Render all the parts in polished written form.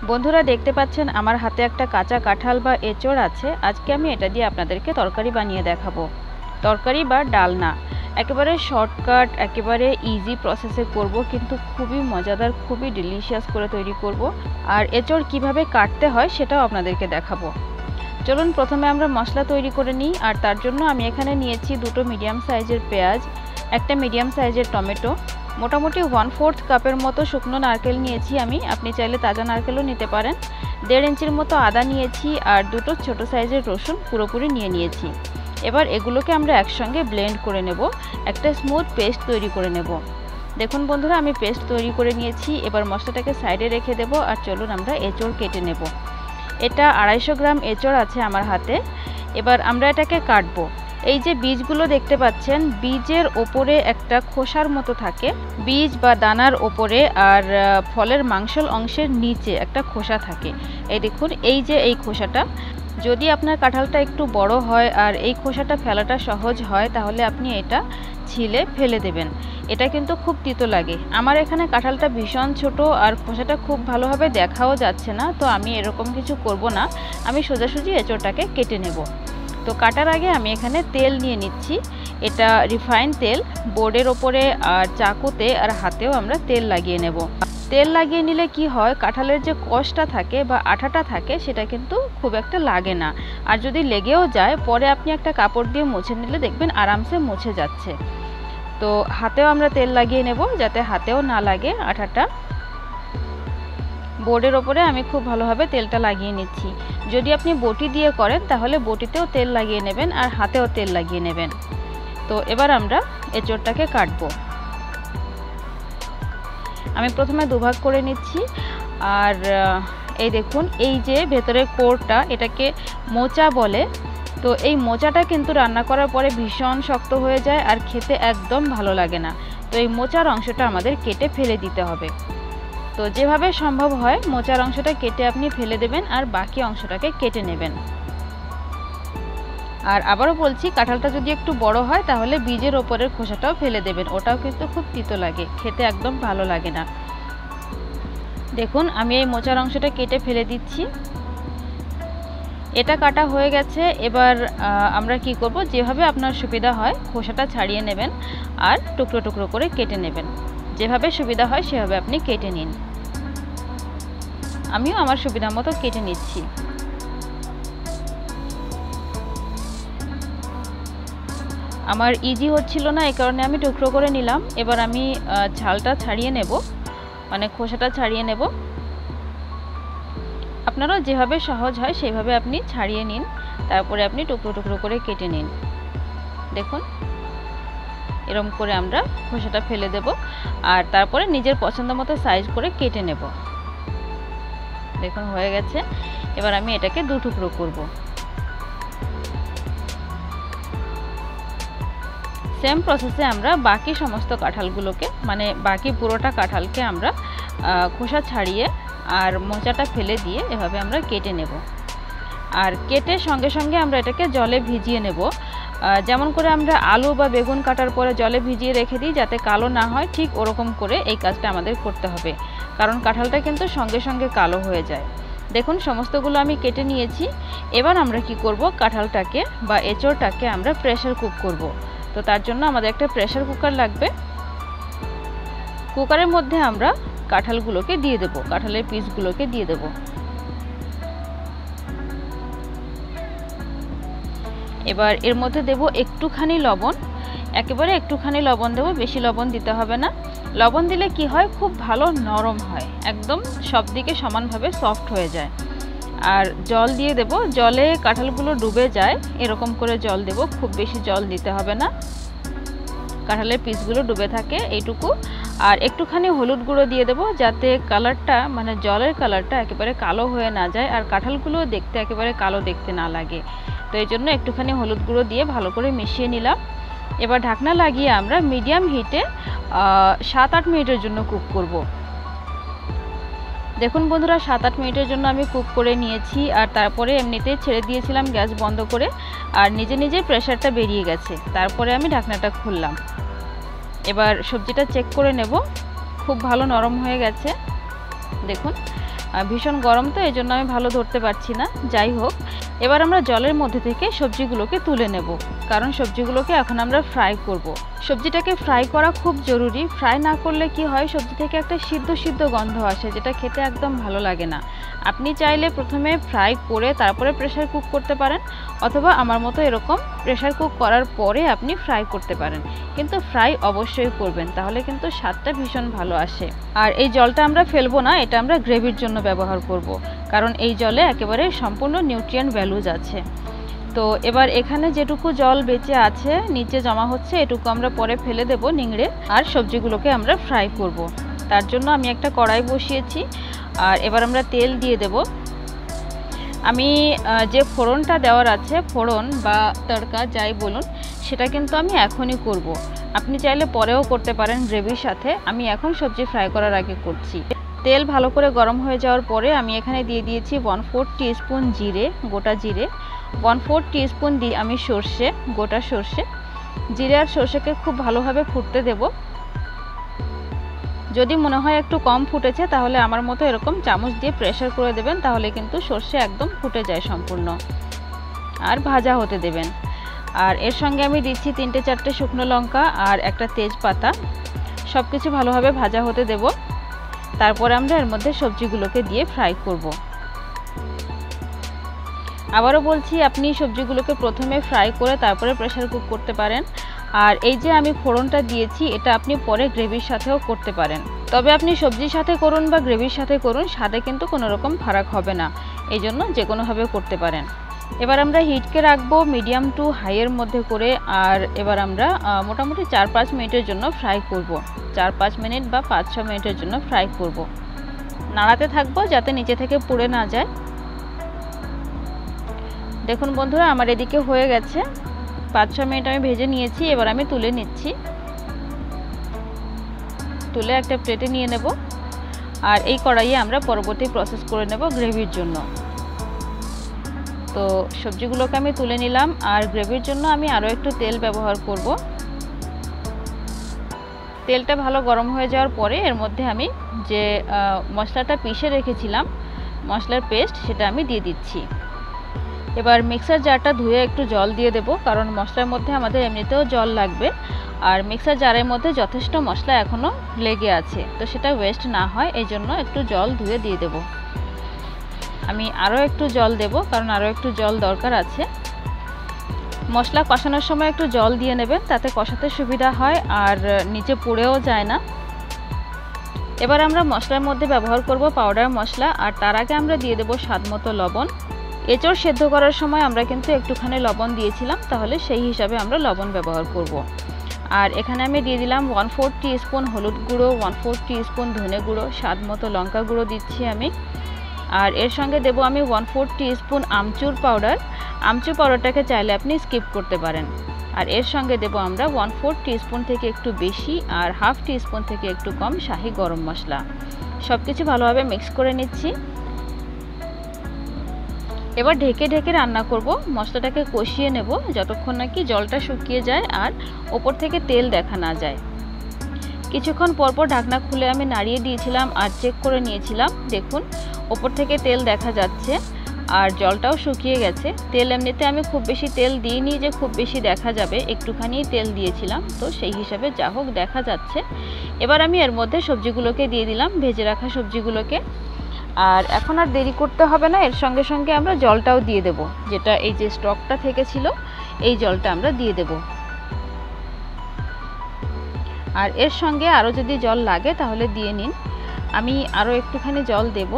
বন্ধুরা দেখতে পাচ্ছেন আমার হাতে একটা কাঁচা কাঁঠাল বা এঁচড় আছে। আজকে আমি এটা দিয়ে আপনাদেরকে তরকারি বানিয়ে দেখাবো। তরকারি বা ডালনা, একেবারে শর্টকাট, একেবারে ইজি প্রসেসে করব, কিন্তু খুবই মজাদার, খুবই ডিলিশিয়াস করে তৈরি করব। আর এঁচড় কিভাবে কাটতে হয় সেটাও আপনাদেরকে দেখাবো। চলুন প্রথমে আমরা মশলা তৈরি করে নিই। আর তার জন্য আমি এখানে নিয়েছি দুটো মিডিয়াম সাইজের পেঁয়াজ, একটা মিডিয়াম সাইজের টমেটো, মোটামুটি 1/4 কাপের মতো শুকনো নারকেল নিয়েছি আমি, আপনি চাইলে তাজা নারকেলও নিতে পারেন। 1.5 ইঞ্চির মতো আদা নিয়েছি আর দুটো ছোট সাইজের রসুন পুরোপুরি নিয়েছি। এবার এগুলোকে আমরা একসঙ্গে ব্লেন্ড করে নেব, একটা স্মুথ পেস্ট তৈরি করে নেব। দেখুন বন্ধুরা, আমি পেস্ট তৈরি করে নিয়েছি। এবার মশলাটাকে সাইডে রেখে দেব আর চলুন আমরা এঁচড় কেটে নেব। এটা 250 গ্রাম এঁচড় আছে আমার হাতে। এবার আমরা এটাকে কাটবো। এই যে বীজগুলো দেখতে পাচ্ছেন, বীজের ওপরে একটা খোসার মতো থাকে, বীজ বা দানার ওপরে, আর ফলের মাংসল অংশের নিচে একটা খোসা থাকে। এই দেখুন, এই যে এই খোসাটা, যদি আপনার কাঁঠালটা একটু বড় হয় আর এই খোসাটা ফেলাটা সহজ হয়, তাহলে আপনি এটা ছিলে ফেলে দেবেন। এটা কিন্তু খুব তিতো লাগে। আমার এখানে কাঁঠালটা ভীষণ ছোট আর খোসাটা খুব ভালোভাবে দেখাও যাচ্ছে না, তো আমি এরকম কিছু করব না, আমি সোজাসুজি এঁচড়টাকে কেটে নেব। তো কাটার আগে আমি এখানে তেল নিয়ে নিচ্ছি। এটা রিফাইন্ড তেল। বোর্ডের ওপরে আর চাকুতে আর হাতেও আমরা তেল লাগিয়ে নেব। তেল লাগিয়ে নিলে কি হয়, কাঁঠালের যে কষটা থাকে বা আঠাটা থাকে সেটা কিন্তু খুব একটা লাগে না। আর যদি লেগেও যায়, পরে আপনি একটা কাপড় দিয়ে মুছে নিলে দেখবেন আরামসে মুছে যাচ্ছে। তো হাতেও আমরা তেল লাগিয়ে নেব যাতে হাতেও না লাগে আঠাটা। বোর্ডের ওপরে আমি খুব ভালোভাবে তেলটা লাগিয়ে নিচ্ছি। যদি আপনি বটি দিয়ে করেন তাহলে বটিতেও তেল লাগিয়ে নেবেন আর হাতেও তেল লাগিয়ে নেবেন। তো এবার আমরা এঁচড়টাকে কাটবো। আমি প্রথমে দুভাগ করে নিচ্ছি। আর এই দেখুন, এই যে ভেতরের কোরটা, এটাকে মোচা বলে। তো এই মোচাটা কিন্তু রান্না করার পরে ভীষণ শক্ত হয়ে যায় আর খেতে একদম ভালো লাগে না। তো এই মোচার অংশটা আমাদের কেটে ফেলে দিতে হবে। তো যেভাবে সম্ভব হয় মোচার অংশটা কেটে আপনি ফেলে দেবেন আর বাকি অংশটাকে কেটে নেবেন। আর আবারও বলছি, কাঁঠালটা যদি একটু বড় হয় তাহলে বীজের ওপরের খোসাটাও ফেলে দেবেন, ওটাও কিন্তু খুব তিতো লাগে, খেতে একদম ভালো লাগে না। দেখুন, আমি এই মোচার অংশটা কেটে ফেলে দিচ্ছি। এটা কাটা হয়ে গেছে। এবার আমরা কি করব, যেভাবে আপনার সুবিধা হয় খোসাটা ছাড়িয়ে নেবেন আর টুকরো টুকরো করে কেটে নেবেন। যেভাবে সুবিধা হয় সেভাবে আপনি কেটে নিন। আমিও আমার সুবিধা মতো কেটে নিচ্ছি। আমার ইজি হচ্ছিল না, এই কারণে আমি টুকরো করে নিলাম। এবার আমি ছালটা ছাড়িয়ে নেব, মানে খোসাটা ছাড়িয়ে নেব। আপনারা যেভাবে সহজ হয় সেভাবে আপনি ছাড়িয়ে নিন, তারপরে আপনি টুকরো টুকরো করে কেটে নিন। দেখুন, এরকম করে আমরা খোসাটা ফেলে দেব আর তারপরে নিজের পছন্দ মতো সাইজ করে কেটে নেব। দেখুন হয়ে গেছে। এবার আমি এটাকে দু টুকরো করব। সেম প্রসেসে আমরা বাকি সমস্ত কাঁঠালগুলোকে, মানে বাকি পুরোটা কাঁঠালকে আমরা খোসা ছাড়িয়ে আর মোচাটা ফেলে দিয়ে এভাবে আমরা কেটে নেব। আর কেটে সঙ্গে সঙ্গে আমরা এটাকে জলে ভিজিয়ে নেব। যেমন করে আমরা আলু বা বেগুন কাটার পরে জলে ভিজিয়ে রেখে দিই যাতে কালো না হয়, ঠিক ওরকম করে এই কাজটা আমাদের করতে হবে, কারণ কাঁঠালটা কিন্তু সঙ্গে সঙ্গে কালো হয়ে যায়। দেখুন সমস্তগুলো আমি কেটে নিয়েছি। এবার আমরা কি করব, কাঁঠালটাকে বা এঁচড়টাকে আমরা প্রেসার কুক করব। তো তার জন্য আমাদের একটা প্রেসার কুকার লাগবে। কুকারের মধ্যে আমরা কাঁঠালগুলোকে দিয়ে দেব, কাঁঠালের পিসগুলোকে দিয়ে দেব। এবার এর মধ্যে দেব একটুখানি লবণ, একেবারে একটুখানি লবণ দেব, বেশি লবণ দিতে হবে না। লবণ দিলে কি হয়, খুব ভালো নরম হয়, একদম সব দিকে সমানভাবে সফট হয়ে যায়। আর জল দিয়ে দেব, জলে কাঁঠালগুলো ডুবে যায় এরকম করে জল দেব, খুব বেশি জল দিতে হবে না, কাঁঠালের পিসগুলো ডুবে থাকে এইটুকু। আর একটুখানি হলুদ গুঁড়ো দিয়ে দেব যাতে কালারটা, মানে জলের কালারটা একেবারে কালো হয়ে না যায় আর কাঁঠালগুলো দেখতে একেবারে কালো দেখতে না লাগে। তো এই জন্য একটুখানি হলুদ গুঁড়ো দিয়ে ভালো করে মিশিয়ে নিলাম। এবার ঢাকনা লাগিয়ে আমরা মিডিয়াম হিটে 7-8 মিনিটের জন্য কুক করব। দেখুন বন্ধুরা, 7-8 মিনিটের জন্য আমি কুক করে নিয়েছি আর তারপরে এমনিতেই ছেড়ে দিয়েছিলাম গ্যাস বন্ধ করে, আর নিজে নিজে প্রেশারটা বেরিয়ে গেছে। তারপরে আমি ঢাকনাটা খুললাম। এবার সবজিটা চেক করে নেব, খুব ভালো নরম হয়ে গেছে। দেখুন ভীষণ গরম তো এই জন্য আমি ভালো ধরতে পারছি না। যাই হোক, এবার আমরা জলের মধ্যে থেকে সবজিগুলোকে তুলে নেব, কারণ সবজিগুলোকে এখন আমরা ফ্রাই করব। সবজিটাকে ফ্রাই করা খুব জরুরি। ফ্রাই না করলে কি হয়, সবজি থেকে একটা সিদ্ধ সিদ্ধ গন্ধ আসে, যেটা খেতে একদম ভালো লাগে না। আপনি চাইলে প্রথমে ফ্রাই করে তারপরে প্রেসার কুক করতে পারেন, অথবা আমার মতো এরকম প্রেসার কুক করার পরে আপনি ফ্রাই করতে পারেন, কিন্তু ফ্রাই অবশ্যই করবেন, তাহলে কিন্তু স্বাদটা ভীষণ ভালো আসে। আর এই জলটা আমরা ফেলবো না, এটা আমরা গ্রেভির জন্য ব্যবহার করব, কারণ এই জলে একেবারে সম্পূর্ণ নিউট্রিয়েন্ট ভ্যালুজ আছে। তো এবার এখানে যেটুকু জল বেঁচে আছে নিচে জমা হচ্ছে, এটুকু আমরা পরে ফেলে দেব নিংড়ে, আর সবজিগুলোকে আমরা ফ্রাই করব। তার জন্য আমি একটা কড়াই বসিয়েছি, আর এবার আমরা তেল দিয়ে দেব। আমি যে ফোড়নটা দেওয়ার আছে, ফোড়ন বা তড়কা যাই বলুন, সেটা কিন্তু আমি এখনই করব। আপনি চাইলে পরেও করতে পারেন গ্রেভির সাথে, আমি এখন সবজি ফ্রাই করার আগে করছি। তেল ভালো করে গরম হয়ে যাওয়ার পরে আমি এখানে দিয়ে দিয়েছি 1/4 টিস্পুন জিরে, গোটা জিরে। 1/4 টিস্পুন দিয়ে আমি সর্ষে, গোটা সর্ষে। জিরে আর সর্ষেকে খুব ভালোভাবে ফুটতে দেব। যদি মনে হয় একটু কম ফুটেছে, তাহলে আমার মতো এরকম চামচ দিয়ে প্রেসার করে দেবেন, তাহলে কিন্তু সর্ষে একদম ফুটে যায় সম্পূর্ণ। আর ভাজা হতে দেবেন। আর এর সঙ্গে আমি দিচ্ছি 3-4টে শুকনো লঙ্কা আর একটা তেজপাতা। সব কিছু ভালোভাবে ভাজা হতে দেব। তারপরে আমরা এর মধ্যে সবজিগুলোকে দিয়ে ফ্রাই করব। আবারও বলছি, আপনি সবজিগুলোকে প্রথমে ফ্রাই করে তারপরে প্রেসার কুক করতে পারেন। আর এই যে আমি ফোড়নটা দিয়েছি, এটা আপনি পরে গ্রেভির সাথেও করতে পারেন। তবে আপনি সবজির সাথে করুন বা গ্রেভির সাথে করুন, স্বাদে কিন্তু কোনো রকম ফারাক হবে না, এই জন্য যে কোনোভাবে করতে পারেন। এবার আমরা হিটকে রাখবো মিডিয়াম টু হাইয়ের মধ্যে করে, আর এবার আমরা মোটামুটি 4-5 মিনিটের জন্য ফ্রাই করব। 4-5 মিনিট বা 5-6 মিনিটের জন্য ফ্রাই করব। নাড়াতে থাকবো যাতে নিচে থেকে পুড়ে না যায়। দেখুন বন্ধুরা, আমার এদিকে হয়ে গেছে। 5-6 মিনিট আমি ভেজে নিয়েছি। এবার আমি তুলে নিচ্ছি, তুলে একটা প্লেটে নিয়ে নেব। আর এই কড়াইয়ে আমরা পরবর্তী প্রসেস করে নেব গ্রেভির জন্য। তো সবজিগুলোকে আমি তুলে নিলাম, আর গ্রেভির জন্য আমি আরও একটু তেল ব্যবহার করব। তেলটা ভালো গরম হয়ে যাওয়ার পরে এর মধ্যে আমি যে মশলাটা পিষে রেখেছিলাম, মশলার পেস্ট, সেটা আমি দিয়ে দিচ্ছি। এবার মিক্সার জারটা ধুয়ে একটু জল দিয়ে দেব, কারণ মশলার মধ্যে আমাদের এমনিতেও জল লাগবে। আর মিক্সার জারের মধ্যে যথেষ্ট মশলা এখনও লেগে আছে, তো সেটা ওয়েস্ট না হয় এই জন্য একটু জল ধুয়ে দিয়ে দেব। আমি আরও একটু জল দেব, কারণ আরও একটু জল দরকার আছে। মশলা কষানোর সময় একটু জল দিয়ে নেবেন, তাতে কষাতে সুবিধা হয় আর নিচে পুড়েও যায় না। এবার আমরা মশলার মধ্যে ব্যবহার করব পাউডার মশলা, আর তার আগে আমরা দিয়ে দেব স্বাদমতো লবণ। এঁচড় সেদ্ধ করার সময় আমরা কিন্তু একটুখানি লবণ দিয়েছিলাম, তাহলে সেই হিসাবে আমরা লবণ ব্যবহার করব। আর এখানে আমি দিয়ে দিলাম 1/4 টিস্পুন হলুদ গুঁড়ো, 1/4 টিস্পুন ধনে গুঁড়ো, স্বাদমতো লঙ্কা গুঁড়ো দিচ্ছি আমি। আর এর সঙ্গে দেব আমি 1/4 টিস্পুন আমচুর পাউডার। আমচুর পাউডারটাকে চাইলে আপনি স্কিপ করতে পারেন। আর এর সঙ্গে দেব আমরা 1/4 টিস্পুন থেকে একটু বেশি আর 1/2 টিস্পুন থেকে একটু কম শাহি গরম মশলা। সব কিছু ভালোভাবে মিক্স করে নিচ্ছি। এবার ঢেকে ঢেকে রান্না করব, মশলাটাকে কষিয়ে নেব যতক্ষণ নাকি জলটা শুকিয়ে যায় আর ওপর থেকে তেল দেখা না যায়। কিছুক্ষণ পরপর ঢাকনা খুলে আমি নাড়িয়ে দিয়েছিলাম আর চেক করে নিয়েছিলাম। দেখুন, ওপর থেকে তেল দেখা যাচ্ছে আর জলটাও শুকিয়ে গেছে। তেল এমনিতে আমি খুব বেশি তেল দিইনি যে খুব বেশি দেখা যাবে, একটুখানি তেল দিয়েছিলাম, তো সেই হিসাবে যা হোক দেখা যাচ্ছে। এবার আমি এর মধ্যে সবজিগুলোকে দিয়ে দিলাম, ভেজে রাখা সবজিগুলোকে। আর এখন আর দেরি করতে হবে না, এর সঙ্গে সঙ্গে আমরা জলটাও দিয়ে দেব, যেটা এই যে স্টকটা থেকে ছিল এই জলটা আমরা দিয়ে দেব। আর এর সঙ্গে আরও যদি জল লাগে তাহলে দিয়ে নিন। আমি আরও একটুখানি জল দেব।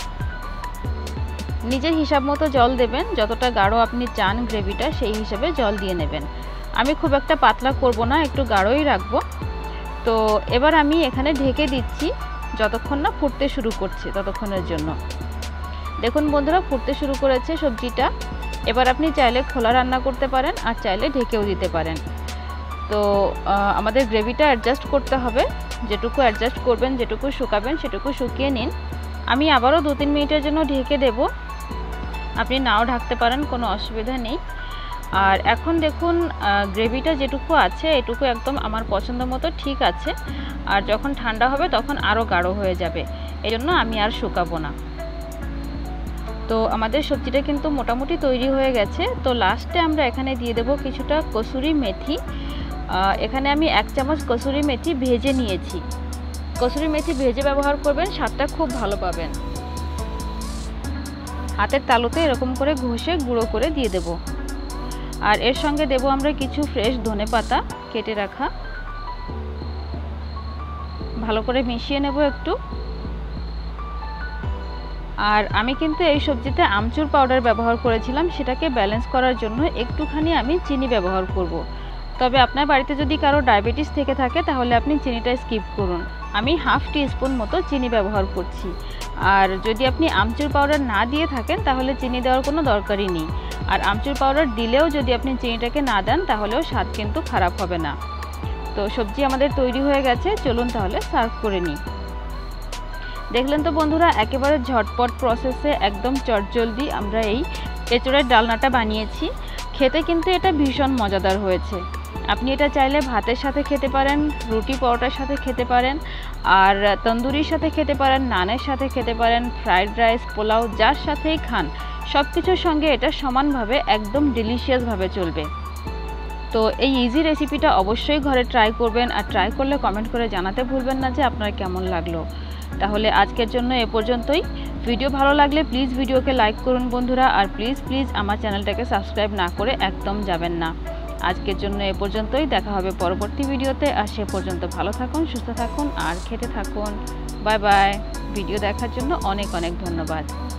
নিজের হিসাব মতো জল দেবেন, যতটা গাঢ় আপনি চান গ্রেভিটা সেই হিসাবে জল দিয়ে নেবেন। আমি খুব একটা পাতলা করব না, একটু গাঢ়ই রাখবো। তো এবার আমি এখানে ঢেকে দিচ্ছি যতক্ষণ না ফুটতে শুরু করছে ততক্ষণের জন্য। দেখুন বন্ধুরা, ফুটতে শুরু করেছে সবজিটা। এবার আপনি চাইলে খোলা রান্না করতে পারেন আর চাইলে ঢেকেও দিতে পারেন। তো আমাদের গ্রেভিটা অ্যাডজাস্ট করতে হবে, যেটুকু অ্যাডজাস্ট করবেন, যেটুকু শুকাবেন সেটুকু শুকিয়ে নিন। আমি আবারও 2-3 মিনিটের জন্য ঢেকে দেব, আপনি নাও ঢাকতে পারেন, কোনো অসুবিধা নেই। আর এখন দেখুন গ্রেভিটা যেটুকু আছে এটুকু একদম আমার পছন্দ মতো ঠিক আছে। আর যখন ঠান্ডা হবে তখন আরও গাঢ় হয়ে যাবে, এই জন্য আমি আর শুকাবো না। তো আমাদের সবজিটা কিন্তু মোটামুটি তৈরি হয়ে গেছে। তো লাস্টে আমরা এখানে দিয়ে দেব কিছুটা কসুরি মেথি। এখানে আমি 1 চামচ কসুরি মেথি ভেজে নিয়েছি। কসুরি মেথি ভেজে ব্যবহার করবেন, স্বাদটা খুব ভালো পাবেন। হাতের তালুতে এরকম করে ঘষে গুঁড়ো করে দিয়ে দেব। আর এর সঙ্গে দেব আমরা কিছু ফ্রেশ ধনেপাতা কেটে রাখা। ভালো করে মিশিয়ে নেব একটু। আর আমি কিন্তু এই সবজিতে আমচুর পাউডার ব্যবহার করেছিলাম, সেটাকে ব্যালেন্স করার জন্য একটুখানি আমি চিনি ব্যবহার করব। তবে আপনার বাড়িতে যদি কারো ডায়াবেটিস থেকে থাকে তাহলে আপনি চিনিটা স্কিপ করুন। আমি হাফ টিস্পুন মতো চিনি ব্যবহার করছি। আর যদি আপনি আমচুর পাউডার না দিয়ে থাকেন তাহলে চিনি দেওয়ার কোনো দরকারই নেই। আর আমচুর পাউডার দিলেও যদি আপনি চিনিটাকে না দেন তাহলেও স্বাদ কিন্তু খারাপ হবে না। তো সবজি আমাদের তৈরি হয়ে গেছে, চলুন তাহলে সার্ভ করে নিই। দেখলেন তো বন্ধুরা, একেবারে ঝটপট প্রসেসে একদম চটজলদি আমরা এই এঁচোড়ের ডালনাটা বানিয়েছি। খেতে কিন্তু এটা ভীষণ মজাদার হয়েছে। আপনি এটা চাইলে ভাতের সাথে খেতে পারেন, রুটি পরোটার সাথে খেতে পারেন, আর তন্দুরির সাথে খেতে পারেন, নানের সাথে খেতে পারেন, ফ্রাইড রাইস, পোলাও, যার সাথেই খান সব কিছুর সঙ্গে এটা সমানভাবে একদম ডিলিশিয়াসভাবে চলবে। তো এই ইজি রেসিপিটা অবশ্যই ঘরে ট্রাই করবেন, আর ট্রাই করলে কমেন্ট করে জানাতে ভুলবেন না যে আপনার কেমন লাগলো। তাহলে আজকের জন্য এ পর্যন্তই। ভিডিও ভালো লাগলে প্লিজ ভিডিওকে লাইক করুন বন্ধুরা, আর প্লিজ আমার চ্যানেলটাকে সাবস্ক্রাইব না করে একদম যাবেন না। আজকের জন্য এ পর্যন্তই, দেখা হবে পরবর্তী ভিডিওতে। আর সে পর্যন্ত ভালো থাকুন, সুস্থ থাকুন আর খেতে থাকুন। Bye bye. ভিডিও দেখার জন্য অনেক ধন্যবাদ।